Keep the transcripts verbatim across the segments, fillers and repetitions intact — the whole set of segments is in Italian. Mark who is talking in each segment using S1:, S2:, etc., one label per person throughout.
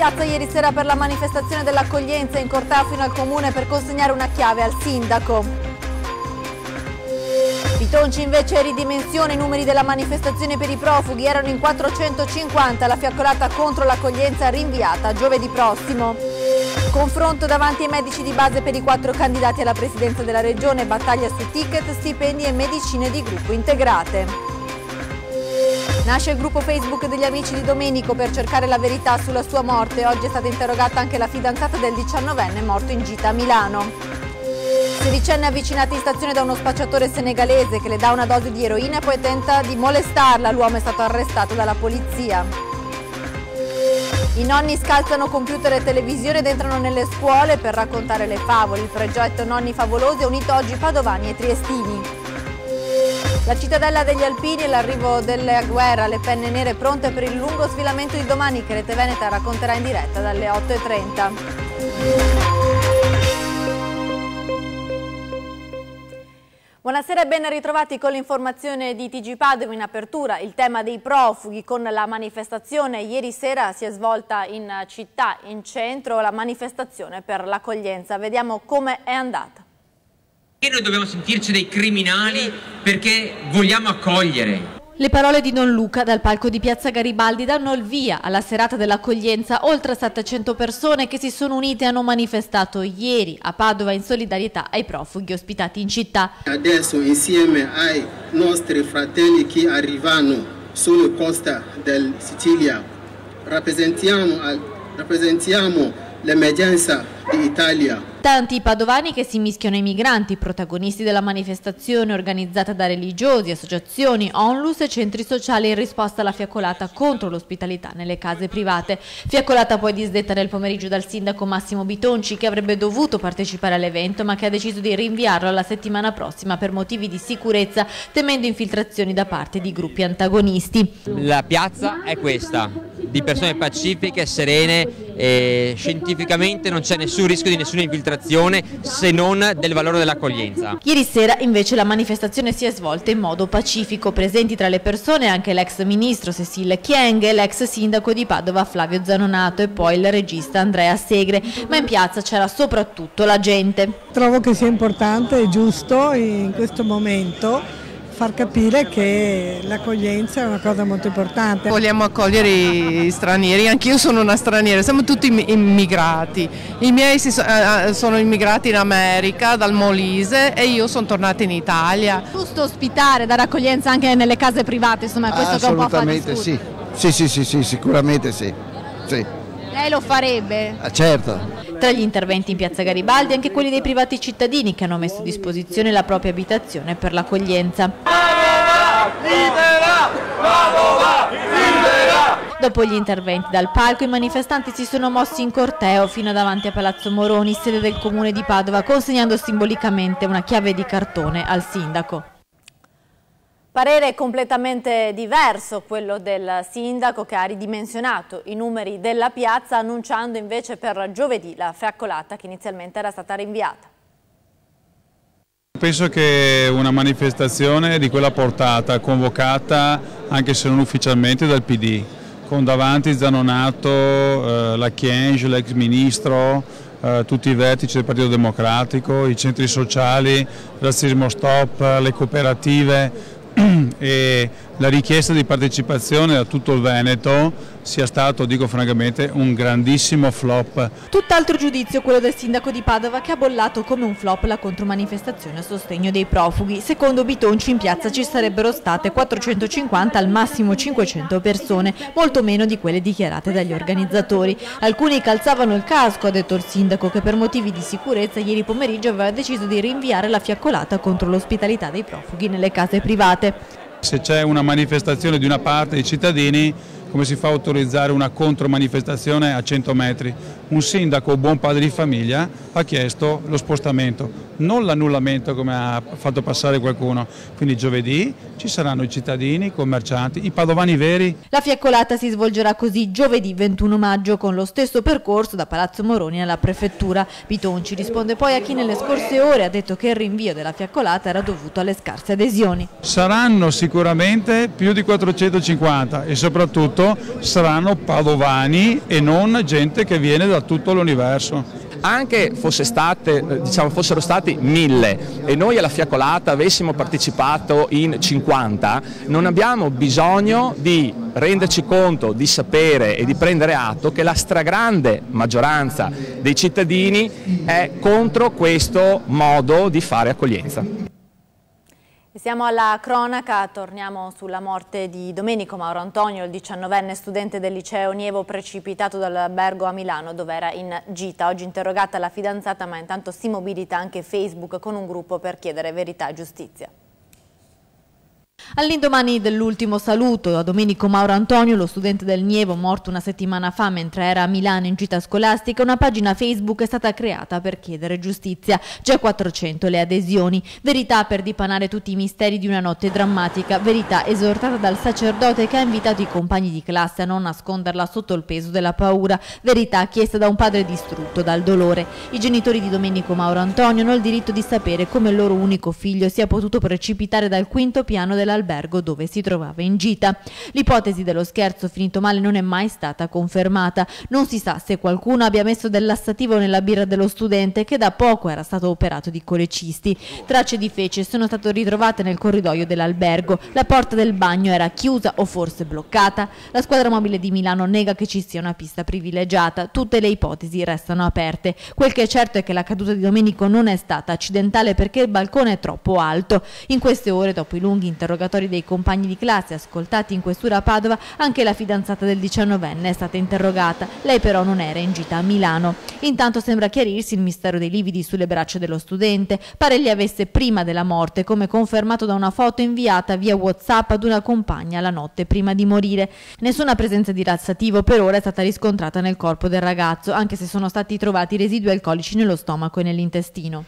S1: piazza ieri sera per la manifestazione dell'accoglienza, in corteo fino al comune per consegnare una chiave al sindaco. Bitonci invece ridimensiona i numeri della manifestazione per i profughi, erano in quattrocentocinquanta, la fiaccolata contro l'accoglienza rinviata a giovedì prossimo. Confronto davanti ai medici di base per i quattro candidati alla presidenza della regione, battaglia su ticket, stipendi e medicine di gruppo integrate. Nasce il gruppo Facebook degli amici di Domenico per cercare la verità sulla sua morte. Oggi è stata interrogata anche la fidanzata del diciannovenne morto in gita a Milano. Sedicenne avvicinata in stazione da uno spacciatore senegalese che le dà una dose di eroina e poi tenta di molestarla. L'uomo è stato arrestato dalla polizia. I nonni scalzano computer e televisione ed entrano nelle scuole per raccontare le favole. Il progetto Nonni Favolosi ha unito oggi padovani e triestini. La cittadella degli Alpini e l'arrivo della guerra, le penne nere pronte per il lungo sfilamento di domani che Rete Veneta racconterà in diretta dalle otto e trenta. Buonasera e ben ritrovati con l'informazione di T G Padova. In apertura il tema dei profughi con la manifestazione. Ieri sera si è svolta in città, in centro, la manifestazione per l'accoglienza. Vediamo come è andata.
S2: E noi dobbiamo sentirci dei criminali perché vogliamo accogliere.
S1: Le parole di Don Luca dal palco di Piazza Garibaldi danno il via alla serata dell'accoglienza. Oltre settecento persone che si sono unite hanno manifestato ieri a Padova in solidarietà ai profughi ospitati in città.
S3: Adesso insieme ai nostri fratelli che arrivano sulla costa del Sicilia rappresentiamo, rappresentiamo l'emergenza d'Italia.
S1: Tanti padovani che si mischiano ai migranti, protagonisti della manifestazione organizzata da religiosi, associazioni, onlus e centri sociali in risposta alla fiaccolata contro l'ospitalità nelle case private. Fiaccolata poi disdetta nel pomeriggio dal sindaco Massimo Bitonci, che avrebbe dovuto partecipare all'evento ma che ha deciso di rinviarlo alla settimana prossima per motivi di sicurezza, temendo infiltrazioni da parte di gruppi antagonisti.
S2: La piazza è questa, di persone pacifiche, serene e scientificamente non c'è nessun rischio di nessuna infiltrazione se non del valore dell'accoglienza.
S1: Ieri sera invece la manifestazione si è svolta in modo pacifico, presenti tra le persone anche l'ex ministro Cécile Kyenge, l'ex sindaco di Padova Flavio Zanonato e poi il regista Andrea Segre, ma in piazza c'era soprattutto la gente.
S4: Trovo che sia importante e giusto in questo momento far capire che l'accoglienza è una cosa molto importante.
S5: Vogliamo accogliere i stranieri, anch'io sono una straniera, siamo tutti immigrati. I miei sono immigrati in America, dal Molise, e io sono tornata in Italia.
S1: Giusto ospitare, dare accoglienza anche nelle case private, insomma, è questo che un po' fa
S6: assolutamente sì. Sì, sì, sì, sì, sicuramente sì. sì.
S1: Lei lo farebbe?
S6: Ah, certo.
S1: Tra gli interventi in Piazza Garibaldi anche quelli dei privati cittadini che hanno messo a disposizione la propria abitazione per l'accoglienza. Dopo gli interventi dal palco, i manifestanti si sono mossi in corteo fino davanti a Palazzo Moroni, sede del comune di Padova, consegnando simbolicamente una chiave di cartone al sindaco. Parere completamente diverso quello del sindaco, che ha ridimensionato i numeri della piazza, annunciando invece per giovedì la fiaccolata che inizialmente era stata rinviata.
S7: Penso che una manifestazione di quella portata, convocata anche se non ufficialmente dal P D, con davanti Zanonato, eh, la Kyenge, l'ex ministro, eh, tutti i vertici del Partito Democratico, i centri sociali, Razzismo Stop, le cooperative, e la richiesta di partecipazione da tutto il Veneto sia stato, dico francamente, un grandissimo flop.
S1: Tutt'altro giudizio quello del sindaco di Padova, che ha bollato come un flop la contromanifestazione a sostegno dei profughi. Secondo Bitonci in piazza ci sarebbero state quattrocentocinquanta al massimo cinquecento persone, molto meno di quelle dichiarate dagli organizzatori. Alcuni calzavano il casco, ha detto il sindaco, che per motivi di sicurezza ieri pomeriggio aveva deciso di rinviare la fiaccolata contro l'ospitalità dei profughi nelle case private.
S7: Se c'è una manifestazione di una parte dei cittadini, come si fa a autorizzare una contromanifestazione a cento metri? Un sindaco, buon padre di famiglia, ha chiesto lo spostamento, non l'annullamento come ha fatto passare qualcuno. Quindi giovedì ci saranno i cittadini, i commercianti, i padovani veri.
S1: La fiaccolata si svolgerà così giovedì ventuno maggio con lo stesso percorso da Palazzo Moroni alla prefettura. Bitonci risponde poi a chi nelle scorse ore ha detto che il rinvio della fiaccolata era dovuto alle scarse adesioni.
S7: Saranno sicuramente più di quattrocentocinquanta e soprattutto cento saranno padovani e non gente che viene da tutto l'universo.
S8: Anche fosse state, diciamo, fossero stati mille e noi alla fiaccolata avessimo partecipato in cinquanta, non abbiamo bisogno di renderci conto, di sapere e di prendere atto che la stragrande maggioranza dei cittadini è contro questo modo di fare accoglienza.
S1: Siamo alla cronaca, torniamo sulla morte di Domenico Mauro Antonio, il diciannovenne studente del liceo Nievo precipitato dall'albergo a Milano dove era in gita. Oggi interrogata la fidanzata, ma intanto si mobilita anche Facebook con un gruppo per chiedere verità e giustizia. All'indomani dell'ultimo saluto a Domenico Mauro Antonio, lo studente del Nievo morto una settimana fa mentre era a Milano in gita scolastica, una pagina Facebook è stata creata per chiedere giustizia. Già quattrocento le adesioni. Verità per dipanare tutti i misteri di una notte drammatica. Verità esortata dal sacerdote che ha invitato i compagni di classe a non nasconderla sotto il peso della paura. Verità chiesta da un padre distrutto dal dolore. I genitori di Domenico Mauro Antonio hanno il diritto di sapere come il loro unico figlio sia potuto precipitare dal quinto piano della albergo dove si trovava in gita. L'ipotesi dello scherzo finito male non è mai stata confermata. Non si sa se qualcuno abbia messo del lassativo nella birra dello studente che da poco era stato operato di colecisti. Tracce di fece sono state ritrovate nel corridoio dell'albergo. La porta del bagno era chiusa o forse bloccata. La squadra mobile di Milano nega che ci sia una pista privilegiata. Tutte le ipotesi restano aperte. Quel che è certo è che la caduta di Domenico non è stata accidentale perché il balcone è troppo alto. In queste ore, dopo i lunghi interrogatori dei compagni di classe ascoltati in questura a Padova, anche la fidanzata del diciannovenne è stata interrogata. Lei però non era in gita a Milano. Intanto sembra chiarirsi il mistero dei lividi sulle braccia dello studente. Pare li avesse prima della morte, come confermato da una foto inviata via WhatsApp ad una compagna la notte prima di morire. Nessuna presenza di lassativo per ora è stata riscontrata nel corpo del ragazzo, anche se sono stati trovati residui alcolici nello stomaco e nell'intestino.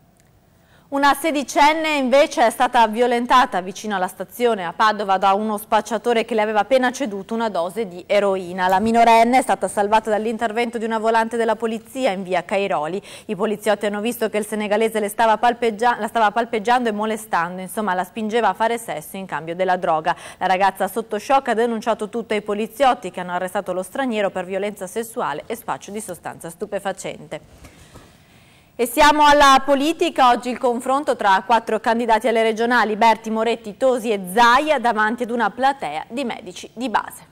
S1: Una sedicenne invece è stata violentata vicino alla stazione a Padova da uno spacciatore che le aveva appena ceduto una dose di eroina. La minorenne è stata salvata dall'intervento di una volante della polizia in via Cairoli. I poliziotti hanno visto che il senegalese le stava palpeggia- la stava palpeggiando e molestando, insomma la spingeva a fare sesso in cambio della droga. La ragazza sotto shock ha denunciato tutto ai poliziotti che hanno arrestato lo straniero per violenza sessuale e spaccio di sostanza stupefacente. E siamo alla politica, oggi il confronto tra quattro candidati alle regionali, Berti, Moretti, Tosi e Zaia, davanti ad una platea di medici di base.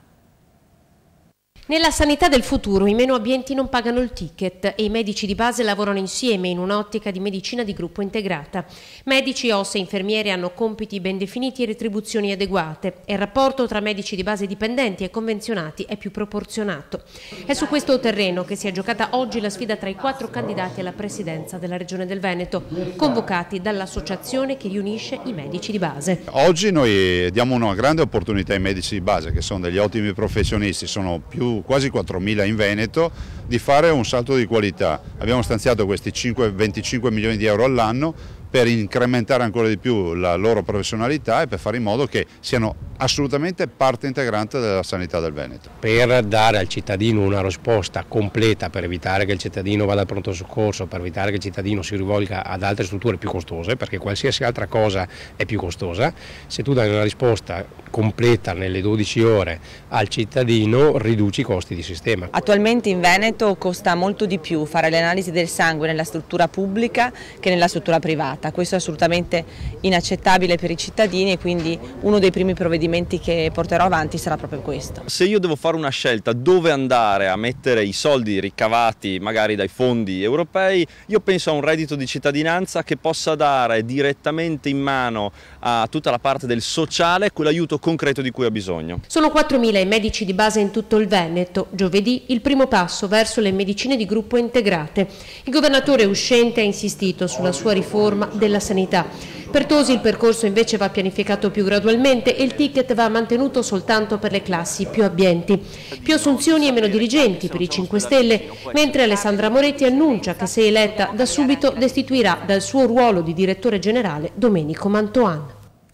S9: Nella sanità del futuro i meno abbienti non pagano il ticket e i medici di base lavorano insieme in un'ottica di medicina di gruppo integrata. Medici, O S e infermieri hanno compiti ben definiti e retribuzioni adeguate e il rapporto tra medici di base dipendenti e convenzionati è più proporzionato. È su questo terreno che si è giocata oggi la sfida tra i quattro candidati alla presidenza della Regione del Veneto, convocati dall'associazione che riunisce i medici di base.
S10: Oggi noi diamo una grande opportunità ai medici di base, che sono degli ottimi professionisti, sono più quasi quattromila in Veneto, di fare un salto di qualità. Abbiamo stanziato questi venticinque milioni di euro all'anno per incrementare ancora di più la loro professionalità e per fare in modo che siano assolutamente parte integrante della sanità del Veneto.
S11: Per dare al cittadino una risposta completa, per evitare che il cittadino vada al pronto soccorso, per evitare che il cittadino si rivolga ad altre strutture più costose, perché qualsiasi altra cosa è più costosa, se tu dai una risposta completa nelle dodici ore al cittadino riduci i costi di sistema.
S12: Attualmente in Veneto costa molto di più fare le analisi del sangue nella struttura pubblica che nella struttura privata. Questo è assolutamente inaccettabile per i cittadini e quindi uno dei primi provvedimenti che porterò avanti sarà proprio questo.
S13: Se io devo fare una scelta dove andare a mettere i soldi ricavati magari dai fondi europei, io penso a un reddito di cittadinanza che possa dare direttamente in mano a tutta la parte del sociale quell'aiuto concreto di cui ha bisogno.
S9: Sono quattromila i medici di base in tutto il Veneto. Giovedì il primo passo verso le medicine di gruppo integrate. Il governatore uscente ha insistito sulla sua riforma della sanità. Per Tosi il percorso invece va pianificato più gradualmente e il ticket va mantenuto soltanto per le classi più abbienti. Più assunzioni e meno dirigenti per i cinque Stelle, mentre Alessandra Moretti annuncia che se eletta da subito destituirà dal suo ruolo di direttore generale Domenico Mantoan.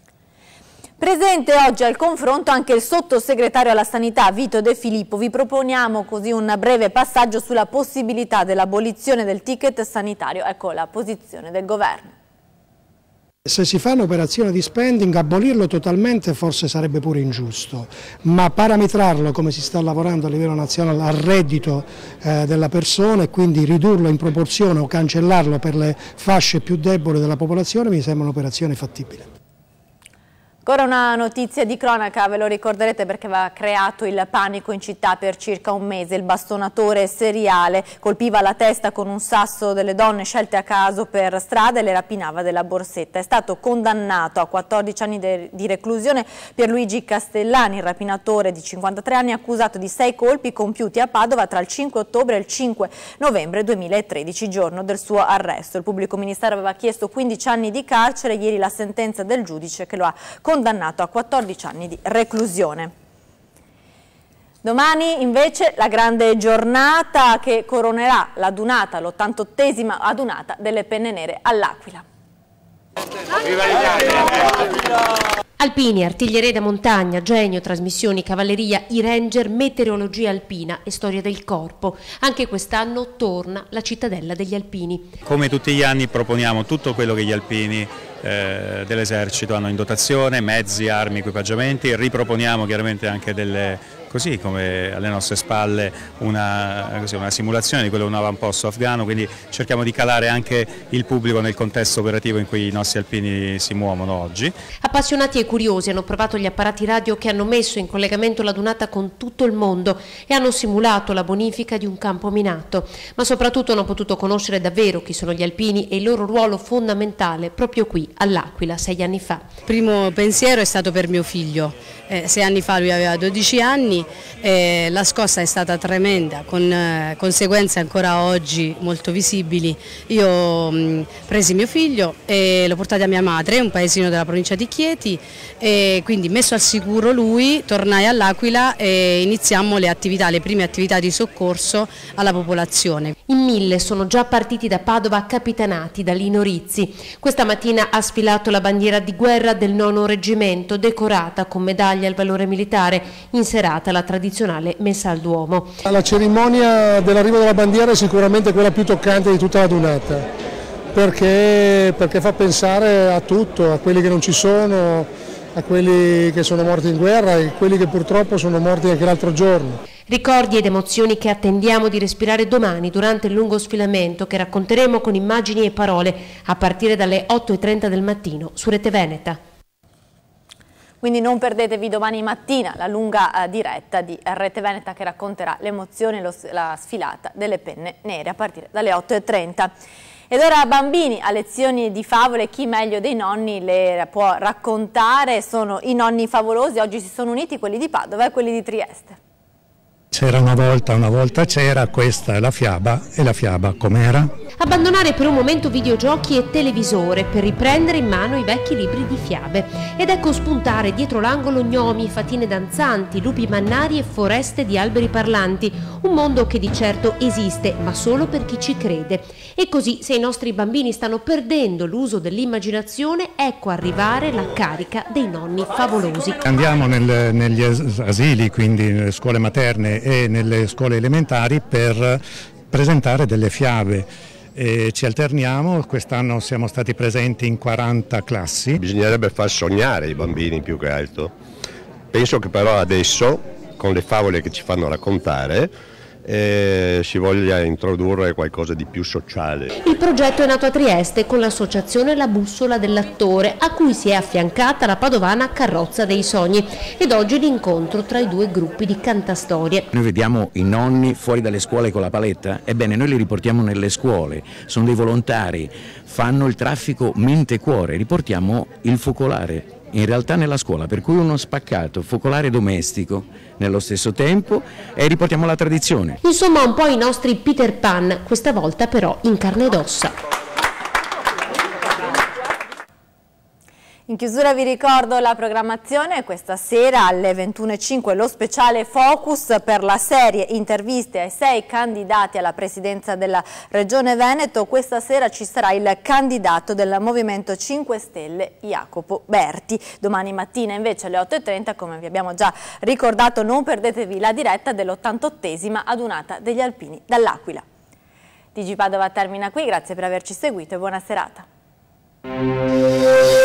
S1: Presente oggi al confronto anche il sottosegretario alla sanità Vito De Filippo. Vi proponiamo così un breve passaggio sulla possibilità dell'abolizione del ticket sanitario. Ecco la posizione del governo.
S14: Se si fa un'operazione di spending, abolirlo totalmente forse sarebbe pure ingiusto, ma parametrarlo come si sta lavorando a livello nazionale al reddito eh, della persona e quindi ridurlo in proporzione o cancellarlo per le fasce più deboli della popolazione mi sembra un'operazione fattibile.
S1: Ancora una notizia di cronaca, ve lo ricorderete perché aveva creato il panico in città per circa un mese. Il bastonatore seriale colpiva la testa con un sasso delle donne scelte a caso per strada e le rapinava della borsetta. È stato condannato a quattordici anni di reclusione Pierluigi Castellani, il rapinatore di cinquantatré anni accusato di sei colpi compiuti a Padova tra il cinque ottobre e il cinque novembre duemilatredici, giorno del suo arresto. Il pubblico ministero aveva chiesto quindici anni di carcere, ieri la sentenza del giudice che lo ha condannato condannato a quattordici anni di reclusione. Domani invece la grande giornata che coronerà l'adunata, l'ottantottesima adunata delle Penne Nere all'Aquila.
S9: Alpini, artiglieria da montagna, genio, trasmissioni, cavalleria, i ranger, meteorologia alpina e storia del corpo. Anche quest'anno torna la cittadella degli alpini.
S15: Come tutti gli anni proponiamo tutto quello che gli alpini eh, dell'esercito hanno in dotazione, mezzi, armi, equipaggiamenti, riproponiamo chiaramente anche delle... così come alle nostre spalle una, così, una simulazione di quello di un avamposto afghano, quindi cerchiamo di calare anche il pubblico nel contesto operativo in cui i nostri alpini si muovono oggi.
S9: Appassionati e curiosi hanno provato gli apparati radio che hanno messo in collegamento l'adunata con tutto il mondo e hanno simulato la bonifica di un campo minato, ma soprattutto hanno potuto conoscere davvero chi sono gli alpini e il loro ruolo fondamentale proprio qui all'Aquila sei anni fa.
S16: Il primo pensiero è stato per mio figlio, eh, sei anni fa lui aveva dodici anni. Eh, la scossa è stata tremenda, con eh, conseguenze ancora oggi molto visibili. Io mh, presi mio figlio e l'ho portato a mia madre, un paesino della provincia di Chieti, e quindi messo al sicuro lui, tornai all'Aquila e iniziamo le attività, le prime attività di soccorso alla popolazione.
S9: In mille sono già partiti da Padova capitanati da Lino Rizzi. Questa mattina ha sfilato la bandiera di guerra del nono reggimento, decorata con medaglia al valore militare, in serata la tradizionale messa al Duomo.
S14: La cerimonia dell'arrivo della bandiera è sicuramente quella più toccante di tutta la dunata, perché, perché fa pensare a tutto, a quelli che non ci sono, a quelli che sono morti in guerra e quelli che purtroppo sono morti anche l'altro giorno.
S9: Ricordi ed emozioni che attendiamo di respirare domani durante il lungo sfilamento che racconteremo con immagini e parole a partire dalle otto e trenta del mattino su Rete Veneta.
S1: Quindi non perdetevi domani mattina la lunga uh, diretta di Rete Veneta che racconterà le emozioni e lo, la sfilata delle Penne Nere a partire dalle otto e trenta. Ed ora bambini, a lezioni di favole, chi meglio dei nonni le può raccontare? Sono i nonni favolosi, oggi si sono uniti quelli di Padova e quelli di Trieste.
S17: C'era una volta, una volta c'era, questa è la fiaba, e la fiaba com'era?
S9: Abbandonare per un momento videogiochi e televisore per riprendere in mano i vecchi libri di fiabe. Ed ecco spuntare dietro l'angolo gnomi, fatine danzanti, lupi mannari e foreste di alberi parlanti. Un mondo che di certo esiste, ma solo per chi ci crede. E così, se i nostri bambini stanno perdendo l'uso dell'immaginazione, ecco arrivare la carica dei nonni favolosi.
S17: Andiamo nel, negli asili, quindi nelle scuole materne e nelle scuole elementari per presentare delle fiabe. E ci alterniamo, quest'anno siamo stati presenti in quaranta classi.
S18: Bisognerebbe far sognare i bambini più che altro. Penso che però adesso, con le favole che ci fanno raccontare, eh, si voglia introdurre qualcosa di più sociale.
S9: Il progetto è nato a Trieste con l'associazione La Bussola dell'Attore, a cui si è affiancata la padovana Carrozza dei Sogni, ed oggi l'incontro tra i due gruppi di cantastorie.
S19: Noi vediamo i nonni fuori dalle scuole con la paletta, ebbene noi li riportiamo nelle scuole, sono dei volontari, fanno il traffico mente-cuore, riportiamo il focolare in realtà nella scuola, per cui uno spaccato focolare domestico nello stesso tempo e riportiamo la tradizione.
S9: Insomma un po' i nostri Peter Pan, questa volta però in carne ed ossa.
S1: In chiusura vi ricordo la programmazione, questa sera alle ventuno e cinque lo speciale Focus per la serie interviste ai sei candidati alla presidenza della Regione Veneto. Questa sera ci sarà il candidato del Movimento cinque Stelle Jacopo Berti. Domani mattina invece alle otto e trenta, come vi abbiamo già ricordato, non perdetevi la diretta dell'ottantottesima adunata degli Alpini dall'Aquila. T G Padova termina qui, grazie per averci seguito e buona serata. Thank you.